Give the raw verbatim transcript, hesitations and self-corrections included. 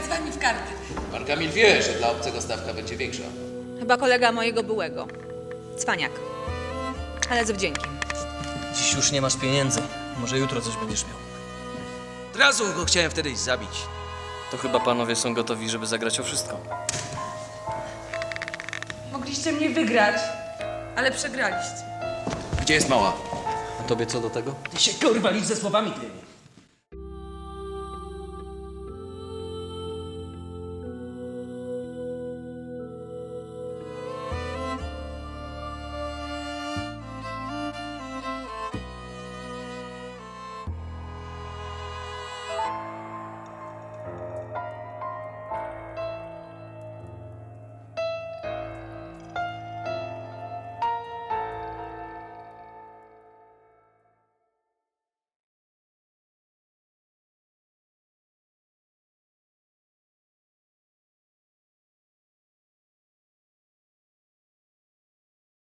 z wami w karty. Pan Kamil wie, że dla obcego stawka będzie większa. Chyba kolega mojego byłego. Cwaniak. Ale z wdziękiem. Dziś już nie masz pieniędzy. Może jutro coś będziesz miał. Od razu go chciałem wtedy iść zabić. To chyba panowie są gotowi, żeby zagrać o wszystko. Mogliście mnie wygrać, ale przegraliście. Gdzie jest mała? A tobie co do tego? Ty się kurwa licz ze słowami tymi.